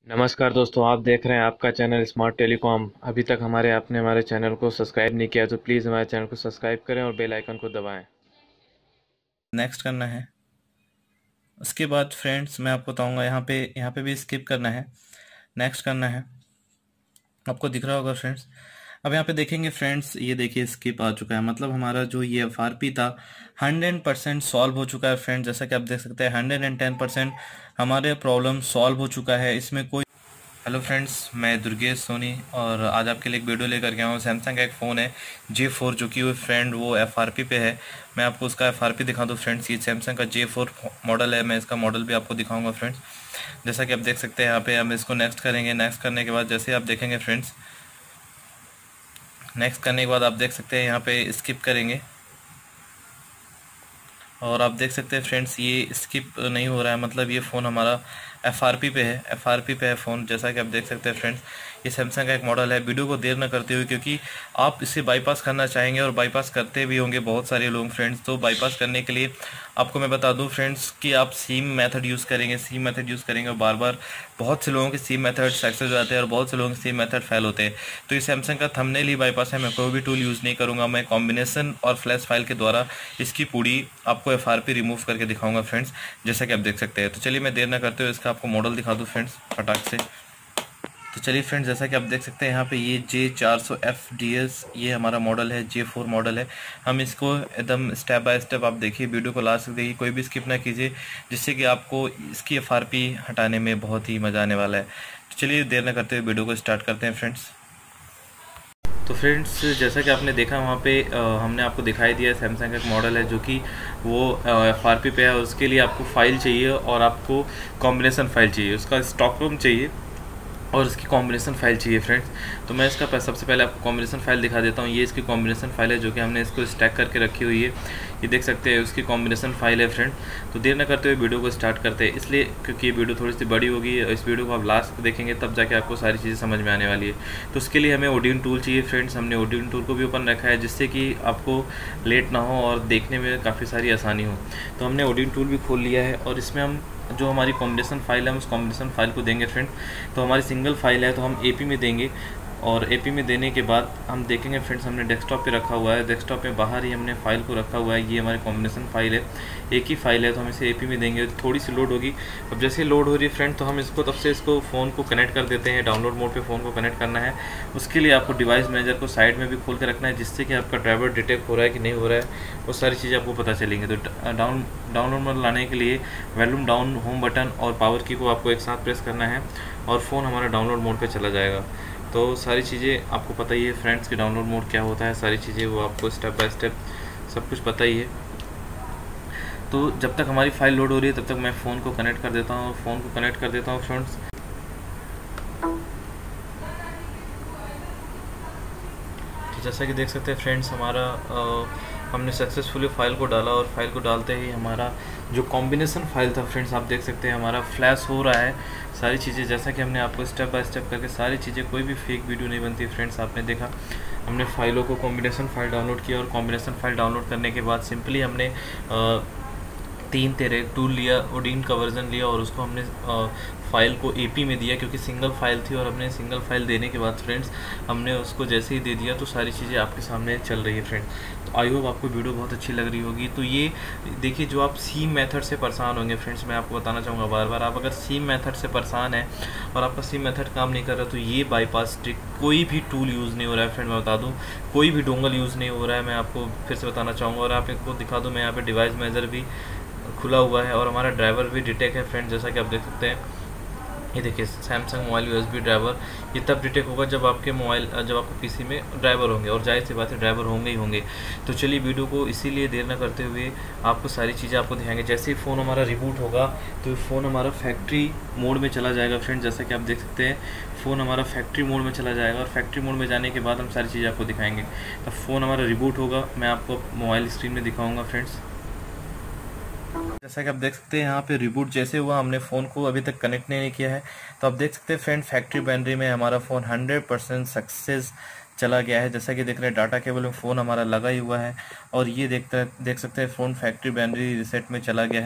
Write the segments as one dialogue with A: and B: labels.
A: नमस्कार दोस्तों, आप देख रहे हैं आपका चैनल स्मार्ट टेलीकॉम। अभी तक आपने हमारे चैनल को सब्सक्राइब नहीं किया तो प्लीज़ हमारे चैनल को सब्सक्राइब करें और बेल आइकन को दबाएं।
B: नेक्स्ट करना है। उसके बाद फ्रेंड्स मैं आपको बताऊंगा यहाँ पे भी स्किप करना है, नेक्स्ट करना है। आपको दिख रहा होगा फ्रेंड्स। अब यहाँ पे देखेंगे फ्रेंड्स, ये देखिए स्किप आ चुका है, मतलब हमारा जो ये एफआरपी था 100% सॉल्व हो चुका है फ्रेंड्स। जैसा कि आप देख सकते हैं 110% हमारे प्रॉब्लम सॉल्व हो चुका है, इसमें कोई। हेलो फ्रेंड्स, मैं दुर्गेश सोनी और आज आपके लिए एक वीडियो लेकर के आया हूँ। सैमसंग का एक फ़ोन है J4, जो कि वो फ्रेंड वो एफआरपी पे है। मैं आपको उसका एफआरपी दिखा दूँ फ्रेंड्स। ये सैमसंग का J4 मॉडल है, मैं इसका मॉडल भी आपको दिखाऊंगा फ्रेंड्स। जैसा कि आप देख सकते हैं यहाँ पे हम इसको नेक्स्ट करेंगे। नेक्स्ट करने के बाद जैसे आप देखेंगे फ्रेंड्स, नेक्स्ट करने के बाद आप देख सकते हैं यहाँ पे स्किप करेंगे और आप देख सकते हैं फ्रेंड्स ये स्किप नहीं हो रहा है, मतलब ये फ़ोन हमारा एफआरपी पे है, एफआरपी पे है फ़ोन। जैसा कि आप देख सकते हैं फ्रेंड्स, ये सैमसंग का एक मॉडल है। वीडियो को देर न करते हुए, क्योंकि आप इसे बाईपास करना चाहेंगे और बाईपास करते भी होंगे बहुत सारे लोग फ्रेंड्स। तो बाईपास करने के लिए आपको मैं बता दूं फ्रेंड्स कि आप सीम मेथड यूज़ करेंगे, सीम मेथड यूज़ करेंगे और बार बार बहुत से लोगों के सीम मेथड सक्सेस हो जाते हैं और बहुत से लोगों के सीम मेथड फेल होते हैं। तो ये सैमसंग का थंबनेल ही बाईपास है। मैं कोई भी टूल यूज़ नहीं करूँगा, मैं कॉम्बिनेशन और फ्लैश फाइल के द्वारा इसकी पूरी आपको एफआरपी रिमूव करके दिखाऊंगा फ्रेंड्स, जैसा कि आप देख सकते हैं। तो चलिए मैं देर ना करते हुए इसका आपको मॉडल दिखा दूँ फ्रेंड्स फटाक से। तो चलिए फ्रेंड्स, जैसा कि आप देख सकते हैं यहाँ पे ये J400FDS ये हमारा मॉडल है, J4 मॉडल है। हम इसको एकदम स्टेप बाय स्टेप आप देखिए, वीडियो को लास्ट तक देखिए, कोई भी स्किप ना कीजिए, जिससे कि आपको इसकी एफआरपी हटाने में बहुत ही मज़ा आने वाला है। तो चलिए देर ना करते हुए वीडियो को स्टार्ट करते हैं फ्रेंड्स। तो फ्रेंड्स, जैसा कि आपने देखा वहाँ पे हमने आपको दिखाई दिया सैमसंग का एक मॉडल है जो कि वो एफआरपी पे है। उसके लिए आपको फ़ाइल चाहिए और आपको कॉम्बिनेशन फ़ाइल चाहिए, उसका स्टॉक रूम चाहिए और इसकी कॉम्बिनेशन फाइल चाहिए फ्रेंड्स। तो मैं इसका सबसे पहले आपको कॉम्बिनेशन फाइल दिखा देता हूँ। ये इसकी कॉम्बिनेशन फाइल है जो कि हमने इसको स्टैक करके रखी हुई है। ये देख सकते हैं उसकी कॉम्बिनेशन फाइल है फ्रेंड। तो देर न करते हुए वीडियो को स्टार्ट करते हैं, इसलिए क्योंकि ये वीडियो थोड़ी सी बड़ी होगी। इस वीडियो को आप लास्ट तक देखेंगे तब जाके आपको सारी चीज़ें समझ में आने वाली है। तो उसके लिए हमें ओडिन टूल चाहिए फ्रेंड्स। हमने ओडिन टूल को भी ओपन रखा है जिससे कि आपको लेट ना हो और देखने में काफ़ी सारी आसानी हो। तो हमने ओडिन टूल भी खोल लिया है और इसमें हम जो हमारी कॉम्बिनेशन फाइल है हम उस कॉम्बिनेशन फाइल को देंगे फ्रेंड। तो हमारी सिंगल फाइल है तो हम एपी में देंगे और एपी में देने के बाद हम देखेंगे फ्रेंड्स, हमने डेस्कटॉप पे रखा हुआ है, डेस्कटॉप पे बाहर ही हमने फाइल को रखा हुआ है। ये हमारी कॉम्बिनेशन फाइल है, एक ही फाइल है, तो हम इसे एपी में देंगे। थोड़ी सी लोड होगी। अब जैसे लोड हो रही है फ्रेंड, तो हम इसको तब से इसको फ़ोन को कनेक्ट कर देते हैं। डाउनलोड मोड पे फ़ोन को कनेक्ट करना है। उसके लिए आपको डिवाइस मैनेजर को साइड में भी खोल के रखना है, जिससे कि आपका ड्राइवर डिटेक्ट हो रहा है कि नहीं हो रहा है, वो सारी चीज़ें आपको पता चलेंगी। तो डाउनलोड मोड लाने के लिए वॉल्यूम डाउन, होम बटन और पावर की को आपको एक साथ प्रेस करना है और फ़ोन हमारा डाउनलोड मोड पे चला जाएगा। तो सारी चीज़ें आपको पता ही है फ्रेंड्स कि डाउनलोड मोड क्या होता है, सारी चीज़ें वो आपको स्टेप बाय स्टेप सब कुछ पता ही है। तो जब तक हमारी फाइल लोड हो रही है तब तक मैं फ़ोन को कनेक्ट कर देता हूँ, फ़ोन को कनेक्ट कर देता हूँ फ्रेंड्स। तो जैसा कि देख सकते हैं फ्रेंड्स, हमारा हमने सक्सेसफुली फ़ाइल को डाला और फाइल को डालते ही हमारा जो कॉम्बिनेशन फ़ाइल था फ्रेंड्स, आप देख सकते हैं हमारा फ्लैश हो रहा है सारी चीज़ें। जैसा कि हमने आपको स्टेप बाय स्टेप करके सारी चीज़ें, कोई भी फेक वीडियो नहीं बनती फ्रेंड्स। आपने देखा हमने फ़ाइलों को कॉम्बिनेशन फ़ाइल डाउनलोड किया और कॉम्बिनेशन फ़ाइल डाउनलोड करने के बाद सिंपली हमने 3 टूल लिया, ओडिन का वर्जन लिया और उसको हमने फाइल को एपी में दिया, क्योंकि सिंगल फाइल थी। और हमने सिंगल फाइल देने के बाद फ्रेंड्स हमने उसको जैसे ही दे दिया तो सारी चीज़ें आपके सामने चल रही है फ्रेंड्स। तो आई होप आपको वीडियो बहुत अच्छी लग रही होगी। तो ये देखिए, जो आप सीम मेथड से परेशान होंगे फ्रेंड्स, मैं आपको बताना चाहूँगा बार बार, आप अगर सीम मेथड से परेशान है और आपका सीम मेथड काम नहीं कर रहा, तो ये बाईपास ट्रिक, कोई भी टूल यूज़ नहीं हो रहा है फ्रेंड। मैं बता दूँ, कोई भी डोंगल यूज़ नहीं हो रहा है, मैं आपको फिर से बताना चाहूँगा। और आप इनको दिखा दूँ, मैं यहाँ पर डिवाइस मैनेजर भी खुला हुआ है और हमारा ड्राइवर भी डिटेक्ट है फ्रेंड। जैसा कि आप देख सकते हैं, ये देखिए सैमसंग मोबाइल यूएसबी ड्राइवर। ये तब डिटेक्ट होगा जब आपके पीसी में ड्राइवर होंगे, और जाहिर सी बात है ड्राइवर होंगे ही होंगे। तो चलिए वीडियो को इसीलिए देर न करते हुए आपको सारी चीज़ें आपको दिखाएंगे। जैसे ही फ़ोन हमारा रिबूट होगा तो फ़ोन हमारा फैक्ट्री मोड में चला जाएगा फ्रेंड। जैसा कि आप देख सकते हैं, फ़ोन हमारा फैक्ट्री मोड में चला जाएगा और फैक्ट्री मोड में जाने के बाद हम सारी चीज़ें आपको दिखाएंगे। तब फ़ोन हमारा रिबूट होगा, मैं आपको मोबाइल स्क्रीन में दिखाऊँगा फ्रेंड्स। जैसा कि आप देख सकते हैं यहाँ पे रिबूट जैसे हुआ, हमने फ़ोन को अभी तक कनेक्ट नहीं किया है। तो आप देख सकते हैं फ्रेंड, फैक्ट्री बैटरी में हमारा फ़ोन 100% सक्सेस चला गया है। जैसा कि देख रहे हैं डाटा केबल में फ़ोन हमारा लगा ही हुआ है और ये देख सकते हैं फ़ोन फैक्ट्री बैटरी रिसेट में चला गया है।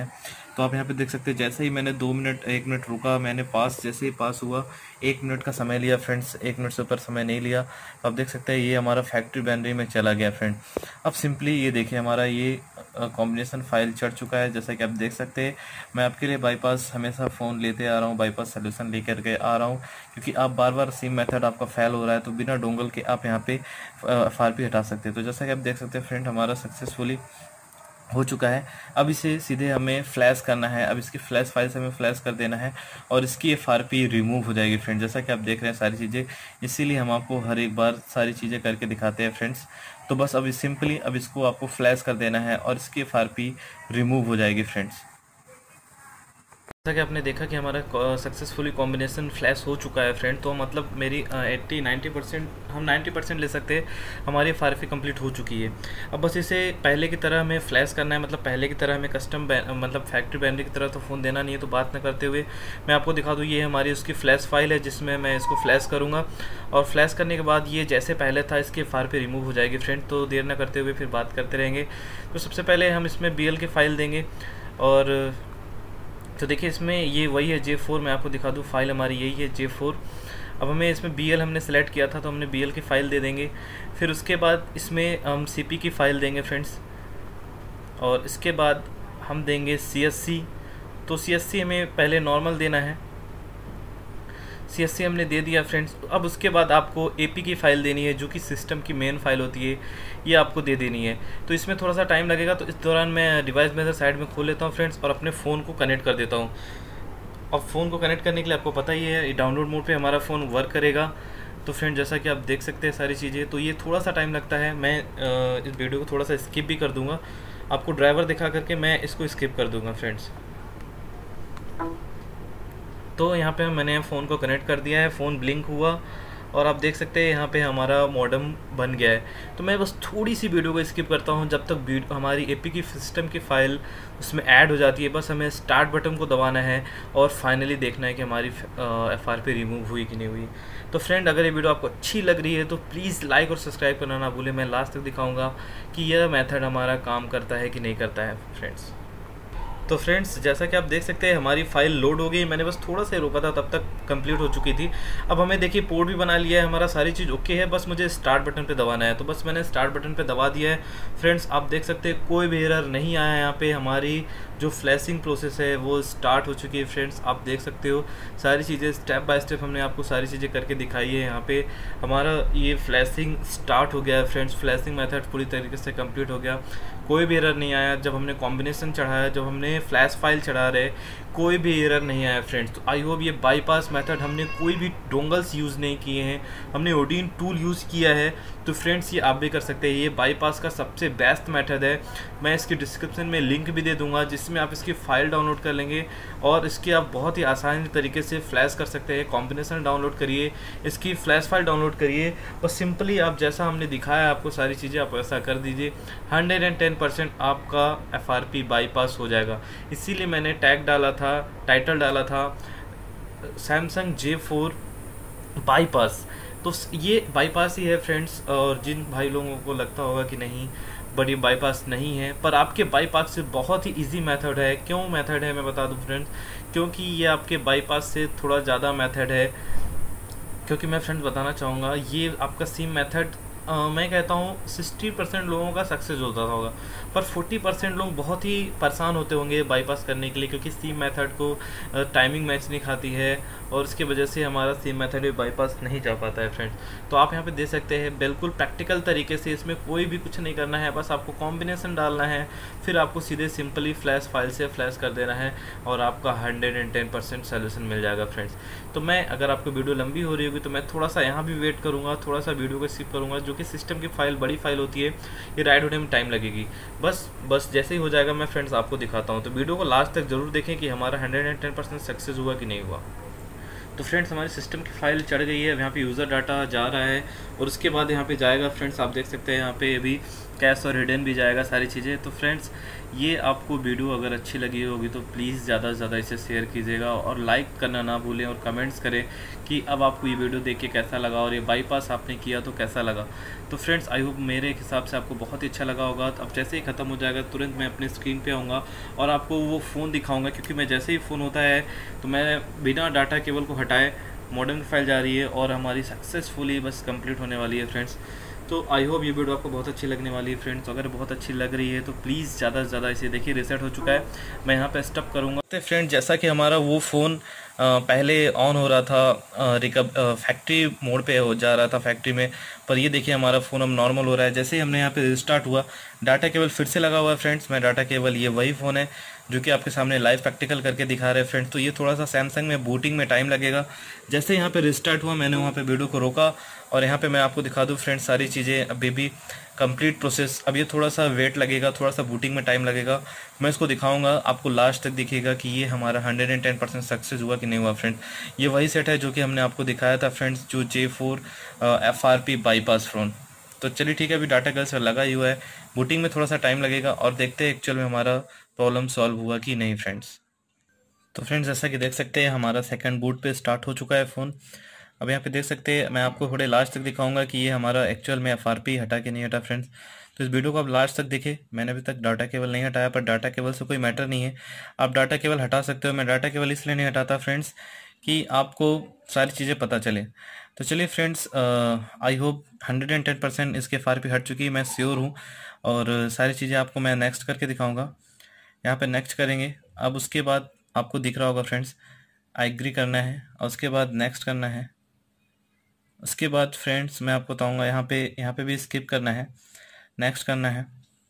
B: तो आप यहाँ पे देख सकते हैं जैसे ही मैंने 1 मिनट रुका, मैंने जैसे ही पास हुआ 1 मिनट का समय लिया फ्रेंड्स, 1 मिनट से ऊपर समय नहीं लिया। आप देख सकते हैं ये हमारा फैक्ट्री बाइनरी में चला गया फ्रेंड। अब सिंपली ये देखिए हमारा ये कॉम्बिनेशन फाइल चढ़ चुका है। जैसा कि आप देख सकते हैं मैं आपके लिए बाईपास हमेशा फ़ोन लेते आ रहा हूँ, बाईपास सोल्यूशन लेकर के आ रहा हूँ, क्योंकि आप बार बार सिम मेथड आपका फेल हो रहा है तो बिना डोंगल के आप यहाँ पे FRP हटा सकते हैं। तो जैसा कि आप देख सकते हैं फ्रेंड हमारा सक्सेसफुली हो चुका है। अब इसे सीधे हमें फ्लैश करना है, अब इसकी फ्लैश फाइल से हमें फ्लैश कर देना है और इसकी FRP रिमूव हो जाएगी फ्रेंड। जैसा कि आप देख रहे हैं सारी चीज़ें, इसीलिए हम आपको हर एक बार सारी चीज़ें करके दिखाते हैं फ्रेंड्स। तो बस अब सिंपली अब इसको आपको फ्लैश कर देना है और इसकी FRP रिमूव हो जाएगी फ्रेंड्स। जैसा कि आपने देखा कि हमारा सक्सेसफुली कॉम्बिनेशन फ्लैश हो चुका है फ्रेंड। तो मतलब मेरी 80-90% हम 90% ले सकते हैं, हमारी FRP कंप्लीट हो चुकी है। अब बस इसे पहले की तरह हमें फ्लैश करना है, मतलब पहले की तरह हमें कस्टम मतलब फैक्ट्री बाइनरी की तरह तो फ़ोन देना नहीं है। तो बात न करते हुए मैं आपको दिखा दूँ, ये हमारी उसकी फ्लैश फाइल है जिसमें मैं इसको फ्लैश करूँगा और फ्लैश करने के बाद ये जैसे पहले था इसकी FRP रिमूव हो जाएगी फ्रेंड। तो देर न करते हुए फिर बात करते रहेंगे। तो सबसे पहले हम इसमें BL की फ़ाइल देंगे और तो देखिए इसमें ये वही है J4, मैं आपको दिखा दूँ फाइल हमारी यही है J4। अब हमें इसमें BL हमने सेलेक्ट किया था तो हमने BL की फ़ाइल दे देंगे। फिर उसके बाद इसमें हम CP की फ़ाइल देंगे फ्रेंड्स और इसके बाद हम देंगे CSC। तो CSC हमें पहले नॉर्मल देना है, CSC हमने दे दिया फ्रेंड्स। अब उसके बाद आपको AP की फ़ाइल देनी है जो कि सिस्टम की मेन फ़ाइल होती है, ये आपको दे देनी है। तो इसमें थोड़ा सा टाइम लगेगा, तो इस दौरान मैं डिवाइस मैनेजर साइड में खोल लेता हूँ फ्रेंड्स और अपने फ़ोन को कनेक्ट कर देता हूँ। अब फ़ोन को कनेक्ट करने के लिए आपको पता ही है डाउनलोड मोड पे हमारा फ़ोन वर्क करेगा। तो फ्रेंड जैसा कि आप देख सकते हैं सारी चीज़ें, तो ये थोड़ा सा टाइम लगता है। मैं इस वीडियो को थोड़ा सा स्किप भी कर दूँगा, आपको ड्राइवर दिखा करके मैं इसको स्किप कर दूँगा फ्रेंड्स। तो यहाँ पे मैंने फ़ोन को कनेक्ट कर दिया है, फ़ोन ब्लिंक हुआ और आप देख सकते हैं यहाँ पे हमारा मॉडेम बन गया है। तो मैं बस थोड़ी सी वीडियो को स्किप करता हूँ जब तक हमारी AP की सिस्टम की फ़ाइल उसमें ऐड हो जाती है। बस हमें स्टार्ट बटन को दबाना है और फाइनली देखना है कि हमारी FRP रिमूव हुई कि नहीं हुई। तो फ्रेंड अगर ये वीडियो आपको अच्छी लग रही है तो प्लीज़ लाइक और सब्सक्राइब करना ना भूलें। मैं लास्ट तक दिखाऊँगा कि यह मेथड हमारा काम करता है कि नहीं करता है फ्रेंड्स। तो फ्रेंड्स जैसा कि आप देख सकते हैं हमारी फ़ाइल लोड हो गई, मैंने बस थोड़ा सा रोका था तब तक कंप्लीट हो चुकी थी। अब हमें देखिए पोर्ट भी बना लिया है, हमारा सारी चीज़ ओके है, बस मुझे स्टार्ट बटन पे दबाना है। तो बस मैंने स्टार्ट बटन पे दबा दिया है फ्रेंड्स। आप देख सकते हैं कोई भी एरर नहीं आया, यहाँ पे हमारी जो फ्लैशिंग प्रोसेस है वो स्टार्ट हो चुकी है फ्रेंड्स। आप देख सकते हो सारी चीज़ें स्टेप बाय स्टेप हमने आपको सारी चीज़ें करके दिखाई है। यहाँ पे हमारा ये फ्लैशिंग स्टार्ट हो गया है फ्रेंड्स, फ्लैशिंग मेथड पूरी तरीके से कंप्लीट हो गया, कोई भी एरर नहीं आया। जब हमने कॉम्बिनेशन चढ़ाया, जब हमने फ्लैश फाइल चढ़ा रहे, कोई भी एरर नहीं आया फ्रेंड्स। तो आई होप ये बाईपास मेथड हमने कोई भी डोंगल्स यूज़ नहीं किए हैं, हमने ओडिन टूल यूज़ किया है। तो फ्रेंड्स ये आप भी कर सकते हैं, ये बाईपास का सबसे बेस्ट मेथड है। मैं इसकी डिस्क्रिप्शन में लिंक भी दे दूंगा जिसमें आप इसकी फ़ाइल डाउनलोड कर लेंगे और इसकी आप बहुत ही आसानी तरीके से फ्लैश कर सकते हैं। कॉम्बिनेशन डाउनलोड करिए, इसकी फ्लैश फाइल डाउनलोड करिए, बस सिंपली आप जैसा हमने दिखाया आपको सारी चीज़ें आप वैसा कर दीजिए, 110% आपका FRP बाईपास हो जाएगा। इसीलिए मैंने टैग डाला था, टाइटल डाला था सैमसंग J4 बाईपास। तो ये बाईपास ही है फ्रेंड्स। और जिन भाई लोगों को लगता होगा कि नहीं बट ये बाईपास नहीं है, पर आपके बाईपास से बहुत ही इजी मेथड है। क्यों मेथड है मैं बता दूं फ्रेंड्स, क्योंकि ये आपके बाईपास से थोड़ा ज़्यादा मेथड है। क्योंकि मैं फ्रेंड्स बताना चाहूँगा ये आपका सिम मेथड मैं कहता हूँ 60% लोगों का सक्सेस होता होगा, पर 40% लोग बहुत ही परेशान होते होंगे बाईपास करने के लिए, क्योंकि सिम मेथड को टाइमिंग मैच नहीं खाती है और इसकी वजह से हमारा सिम मेथड भी बाईपास नहीं जा पाता है फ्रेंड्स। तो आप यहाँ पे देख सकते हैं बिल्कुल प्रैक्टिकल तरीके से, इसमें कोई भी कुछ नहीं करना है, बस आपको कॉम्बिनेशन डालना है, फिर आपको सीधे सिंपली फ्लैश फाइल से फ्लैश कर देना है और आपका 110% सोल्यूशन मिल जाएगा फ्रेंड्स। तो मैं अगर आपको वीडियो लंबी हो रही होगी तो मैं थोड़ा सा यहाँ भी वेट करूँगा, थोड़ा सा वीडियो को स्किप करूँगा, जो कि सिस्टम की फ़ाइल बड़ी फाइल होती है, ये राइट होने में टाइम लगेगी। बस जैसे ही हो जाएगा मैं फ्रेंड्स आपको दिखाता हूँ। तो वीडियो को लास्ट तक ज़रूर देखें कि हमारा 110% सक्सेस हुआ कि नहीं हुआ। तो फ्रेंड्स हमारी सिस्टम की फ़ाइल चढ़ गई है, अब यहाँ पे यूज़र डाटा जा रहा है और उसके बाद यहाँ पे जाएगा फ्रेंड्स। आप देख सकते हैं यहाँ पे अभी कैश और हिडन भी जाएगा सारी चीज़ें। तो फ्रेंड्स ये आपको वीडियो अगर अच्छी लगी होगी तो प्लीज़ ज़्यादा से ज़्यादा इसे शेयर कीजिएगा और लाइक करना ना भूलें और कमेंट्स करें कि अब आपको ये वीडियो देख के कैसा लगा और ये बाईपास आपने किया तो कैसा लगा। तो फ्रेंड्स आई होप मेरे हिसाब से आपको बहुत ही अच्छा लगा होगा। तो अब जैसे ही ख़त्म हो जाएगा तुरंत मैं अपने स्क्रीन पे आऊँगा और आपको वो फ़ोन दिखाऊँगा, क्योंकि मैं जैसे ही फ़ोन होता है तो मैं बिना डाटा केबल को हटाए मॉडर्न फाइल जा रही है और हमारी सक्सेसफुली बस कंप्लीट होने वाली है फ्रेंड्स। तो आई होप ये वीडियो आपको बहुत अच्छी लगने वाली है फ्रेंड्स। अगर बहुत अच्छी लग रही है तो प्लीज़ ज़्यादा से ज़्यादा इसे देखिए। रीसेट हो चुका है, मैं यहाँ पे स्टॉप करूँगा। तो फ्रेंड्स जैसा कि हमारा वो फ़ोन पहले ऑन हो रहा था, फैक्ट्री मोड पे हो जा रहा था फैक्ट्री में, पर ये देखिए हमारा फ़ोन अब नॉर्मल हो रहा है। जैसे ही हमने यहाँ पे रिस्टार्ट हुआ, डाटा केबल फिर से लगा हुआ है फ्रेंड्स। मैं डाटा केबल, ये वही फ़ोन है जो कि आपके सामने लाइव प्रैक्टिकल करके दिखा रहे हैं फ्रेंड्स। तो ये थोड़ा सा सैमसंग में बूटिंग में टाइम लगेगा। जैसे यहाँ पे रिस्टार्ट हुआ मैंने वहाँ पे वीडियो को रोका और यहाँ पे मैं आपको दिखा दूँ फ्रेंड्स सारी चीज़ें अभी भी कंप्लीट प्रोसेस। अब ये थोड़ा सा वेट लगेगा, थोड़ा सा बूटिंग में टाइम लगेगा। मैं इसको दिखाऊंगा, आपको लास्ट तक दिखेगा कि ये हमारा 110% सक्सेस हुआ कि नहीं हुआ फ्रेंड्स। ये वही सेट है जो कि हमने आपको दिखाया था फ्रेंड्स, जो J4 FRP बाईपास फ़ोन। तो चलिए ठीक है, अभी डाटा केबल से लगा ही हुआ है, बूटिंग में थोड़ा सा टाइम लगेगा और देखते हैं एक्चुअल में हमारा प्रॉब्लम सॉल्व हुआ कि नहीं फ्रेंड्स। तो फ्रेंड्स जैसा कि देख सकते हैं हमारा सेकंड बूट पे स्टार्ट हो चुका है फ़ोन। अब यहाँ पे देख सकते हैं, मैं आपको थोड़े लास्ट तक दिखाऊंगा कि ये हमारा एक्चुअल में FRP हटा के नहीं हटा फ्रेंड्स। तो इस वीडियो को आप लास्ट तक देखें। मैंने अभी तक डाटा केबल नहीं हटाया, पर डाटा केबल से कोई मैटर नहीं है, आप डाटा केबल हटा सकते हो। मैं डाटा केबल इसलिए नहीं हटाता फ्रेंड्स कि आपको सारी चीज़ें पता चले। तो चलिए फ्रेंड्स, आई होप 110% इसके FRP हट चुकी है, मैं श्योर हूँ। और सारी चीज़ें आपको मैं नेक्स्ट करके दिखाऊँगा। यहाँ पे नेक्स्ट करेंगे। अब उसके बाद आपको दिख रहा होगा फ्रेंड्स, एग्री करना है और उसके बाद नेक्स्ट करना है। उसके बाद फ्रेंड्स मैं आपको बताऊंगा, यहाँ पे भी स्किप करना है, नेक्स्ट करना है।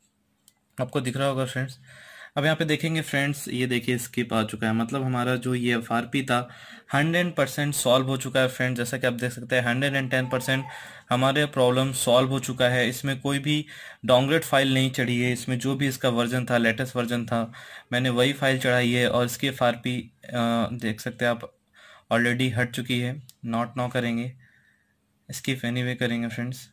B: आपको दिख रहा होगा फ्रेंड्स। अब यहाँ पे देखेंगे फ्रेंड्स, ये देखिए स्किप आ चुका है, मतलब हमारा जो ये FRP था 100% सॉल्व हो चुका है फ्रेंड्स। जैसा कि आप देख सकते हैं 110% हमारे प्रॉब्लम सॉल्व हो चुका है। इसमें कोई भी डाउनग्रेड फाइल नहीं चढ़ी है, इसमें जो भी इसका वर्जन था, लेटेस्ट वर्जन था, मैंने वही फाइल चढ़ाई है और इसकी FRP देख सकते हैं आप ऑलरेडी हट चुकी है। नॉट नाउ करेंगे, स्किप एनीवे करेंगे फ्रेंड्स।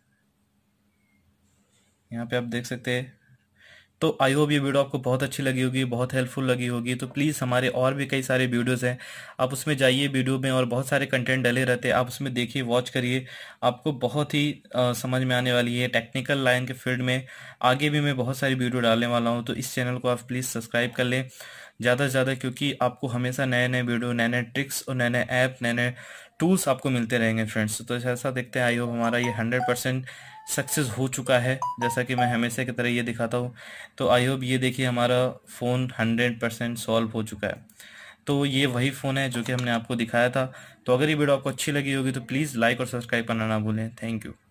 B: यहाँ पे आप देख सकते हैं। तो आई होप ये वीडियो आपको बहुत अच्छी लगी होगी, बहुत हेल्पफुल लगी होगी। तो प्लीज़ हमारे और भी कई सारे वीडियोस हैं, आप उसमें जाइए वीडियो में, और बहुत सारे कंटेंट डले रहते हैं, आप उसमें देखिए, वॉच करिए, आपको बहुत ही समझ में आने वाली है। टेक्निकल लाइन के फील्ड में आगे भी मैं बहुत सारी वीडियो डालने वाला हूँ, तो इस चैनल को आप प्लीज़ सब्सक्राइब कर लें ज़्यादा से ज़्यादा, क्योंकि आपको हमेशा नए नए वीडियो, नए नए ट्रिक्स और नए नए ऐप, नए नए टूल्स आपको मिलते रहेंगे फ्रेंड्स। तो ऐसा देखते हैं, आई होप हमारा ये 100% सक्सेस हो चुका है, जैसा कि मैं हमेशा की तरह ये दिखाता हूँ। तो आई होप ये देखिए हमारा फ़ोन 100% सॉल्व हो चुका है। तो ये वही फ़ोन है जो कि हमने आपको दिखाया था। तो अगर ये वीडियो आपको अच्छी लगी होगी तो प्लीज़ लाइक और सब्सक्राइब करना ना भूलें। Thank you.